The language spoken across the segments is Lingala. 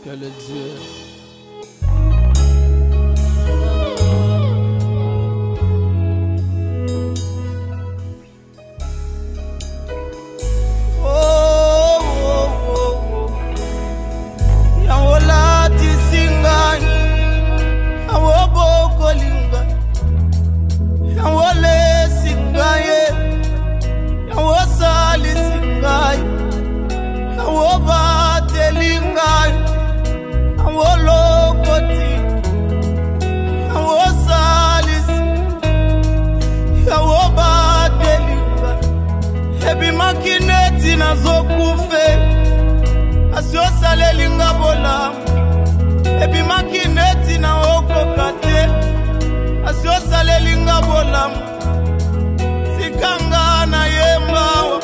Quel Dieu. Makineti nazokufe asio salelinga bola ebi makineti na okokate asio salelinga bola sikanga na yemba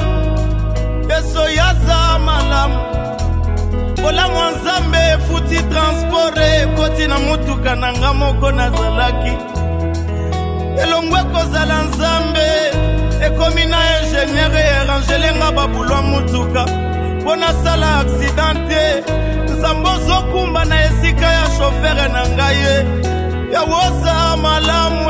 beso yaza malamu bola mwanzambe futi transpore koti na mutuka nanga moko nazalaki elongwe kozala nzambe ekomi na ingénieur erangelenga babulwa mutuka mpona sala aksidante nzambe ozokumba na esika ya shofere na ngai yawoza malamu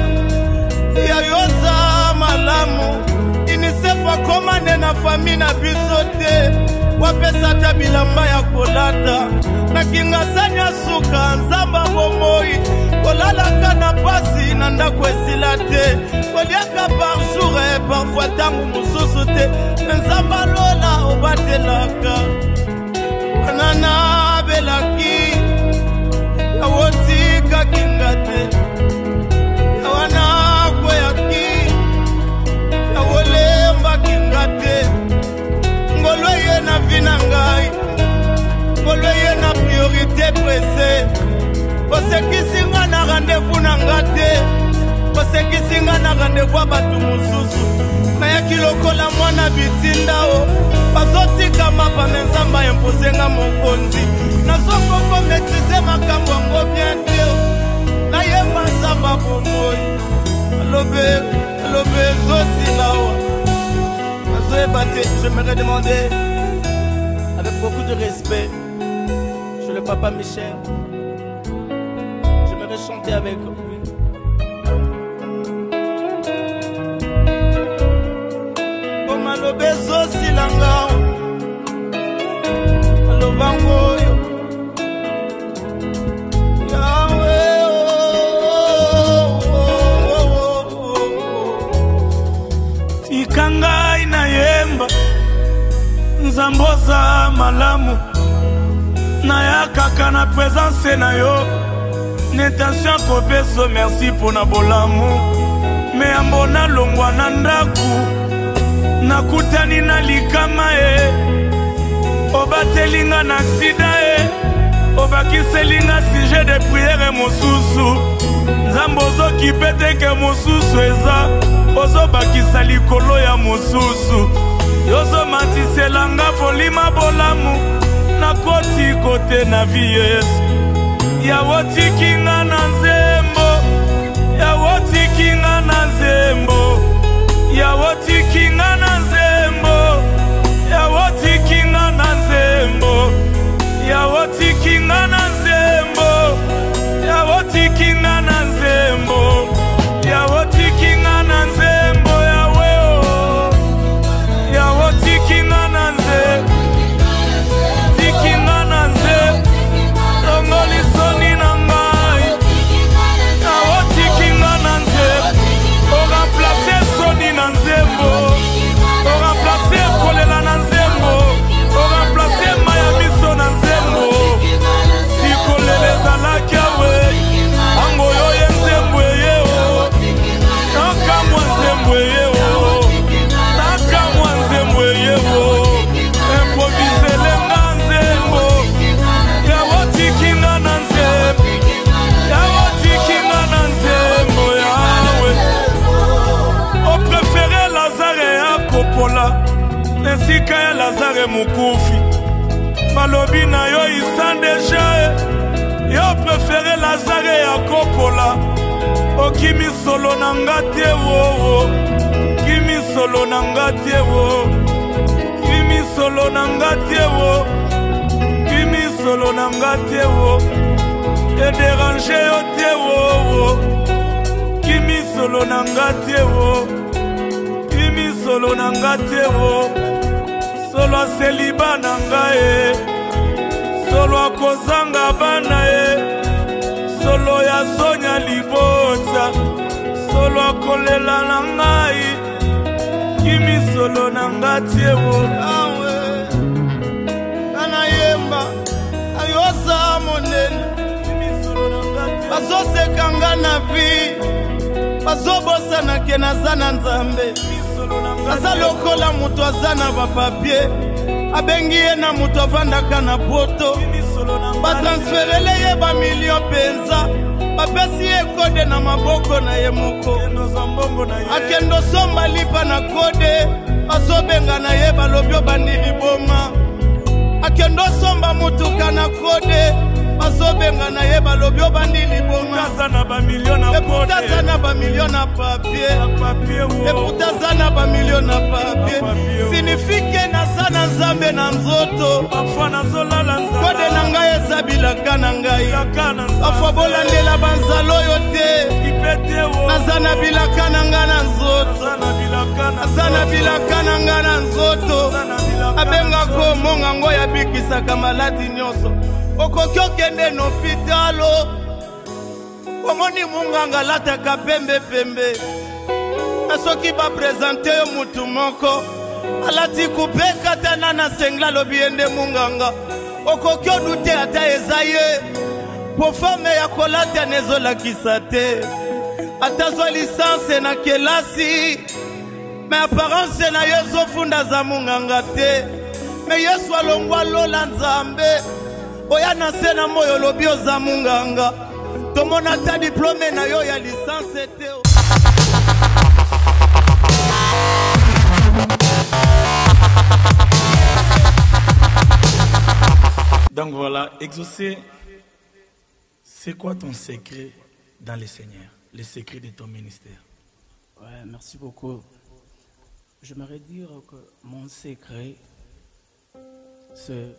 yayoza malamu UNICEF akomane na fami na biso te wapesa ata bilamba ya kolata na kingasanya suka nzamba bomoi kolalaka na pasi na ndako esila te koliaka par jour parfois ntango mosusu te nzamba lola obatelaka wana nabelaki yawotikaki nga te yawana kweyaki yawolembaki nga te ngolo ye na vi na ngai ngolo ye na priorité presse kosekisi nga na rendez-vous na nga te kosekisi nga na rendez-vous ya bato mosusu nayaki lokola mwana bitinda o bazotikama pame nzamba impose nga mokonzi nazokoko maîtrise makambo yango bien te nayeba nzamba bomoi alobe ezosila wa nazoyeba te. J'aimerais demander avec beaucoup de respect chez le papa Michel, j'aimerais chanter avec lui. Alobe ezosilanga alobango oyo yawe tika ngai na yemba nzambe oza malamu nayakaka na présence na yo n'intention kopeso merci mpona bolamu me yambo nalongwa na ndaku nakutani na likama obatelinga na aksida obakiselinga sujet de priere mosusu nzambe ozokipe teke mosusu eza ozobakisa likolo ya mosusu yozomatiselanga folima bolamu nakoti kote na vi yesu yawotikinga na nzembo yawotikinga na nzembo yawotikinga na nzembo yawotikinga na nzembo yawotikinga na nzembo yawotikinga na nzembo yawotikinga na nzembo yaweo yawotikinga na nzembo tikinga na nzembo longolisoni na ngai yawotikinga na nzembo oremplace soni na nzembo oremplace kolela na nzembo oremplace maya miso na nzembo sikolela ezalaki awe ango yo ye nzembo eyeo nakamwa nzembo eyeo nakamwa nzembo eyeo improviselenga nzembo yawotikinga na nzembo yawotikinga na nzembo yawe o préféré Lazare ya kopola esika ya Lazare mokufi balobi na yo isan deja yo préféré Lazare ya kopola okimi solo na nga te wo kimi solo na nga te wo kimi solo na nga te wo kimi Kimisolo nanga te wo e déranger yo te wo Kimisolo nanga te wo Kimisolo nanga te wo Solo aseliba nanga Solo akozanga bana Solo ya sonya libota Solo akolela na ngai Kimisolo nanga te wo Kana yemba ayosa monene Bazosekanga na vi Bazobosa ke naza na Nzambe Naza lokola mutu aza na bapapie Abengi ye na mutu avandaka na poto Batransferele ye bamilio penza Bapesi ye kode na maboko na ye moko Akendo somba lipa na kode Bazobenga na ye balobyo bandili boma Akendo somba mutuka na kode Bazobenga na ye balobyo bandili boma Eputazana ba million na papier Eputazana ba million na papier Signifike na sana Nzambe na nzoto Kode na ngai ezabilaka na ngai Afwa bolandela banzalo yo te Nazana bilaka na ngai na nzoto Nazana bilaka na ngai na nzoto Abenga ko monga ngo ya bikisaka maladi nyonso Okoki okende n'hôpitalo Omoni munganga lataka pembe pembe Nasoki ba prezante yo mutu moko Alati kupeka tana na sengla lobiende munganga Okoki odute ata ezaye Po fame ya kolate nezola kisate Ata zo lisanse na kelasi Me apparence na yezo funda za munganga te Me yesu alongwa lola Nzambe Oya na sena moyo lobi oza munganga Tomona ta diplome na yo ya licence te Donc voilà, exaucer, c'est quoi ton secret dans le Seigneur, le secret de ton ministère? Ouais, merci beaucoup. J'aimerais dire que mon secret, c'est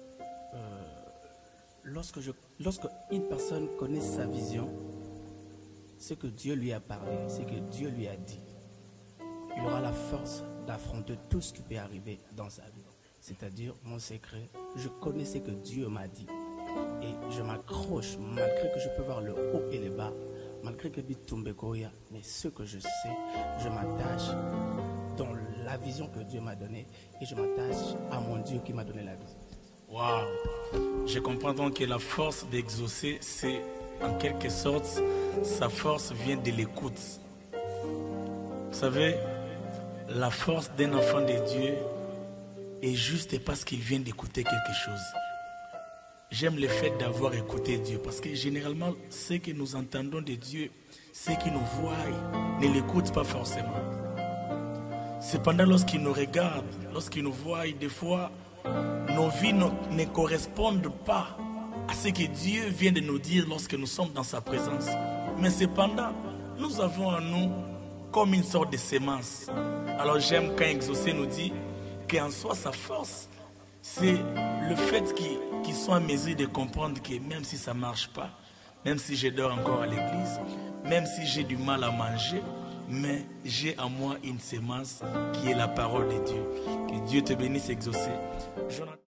lorsque une personne connaît sa vision, ce que Dieu lui a parlé, ce que Dieu lui a dit, il aura la force d'affronter tout ce qui peut arriver dans sa vie. C'est-à-dire, mon secret, je connais ce que Dieu m'a dit. Et je m'accroche, malgré que je peux voir le haut et le bas, malgré que Bitumbekoya, mais ce que je sais, je m'attache dans la vision que Dieu m'a donnée et je m'attache à mon Dieu qui m'a donné la vie. Waouh! Je comprends donc que la force d'exaucer, c'est en quelque sorte, sa force vient de l'écoute. Vous savez, la force d'un enfant de Dieu est juste parce qu'il vient d'écouter quelque chose. J'aime le fait d'avoir écouté Dieu parce que généralement, ce que nous entendons de Dieu, ceux qui nous voient, ne l'écoutent pas forcément. Cependant, lorsqu'ils nous regardent, lorsqu'ils nous voient, des fois, nos vies ne correspondent pas à ce que Dieu vient de nous dire lorsque nous sommes dans sa présence. Mais cependant, nous avons en nous comme une sorte de sémence. Alors j'aime quand Exaucé nous dit qu'en soi sa force, c'est le fait qu'ils soient en mesure de comprendre que même si ça ne marche pas, même si je dors encore à l'église, même si j'ai du mal à manger, mais j'ai en moi une sémence qui est la parole de Dieu. Que Dieu te bénisse, Exaucé.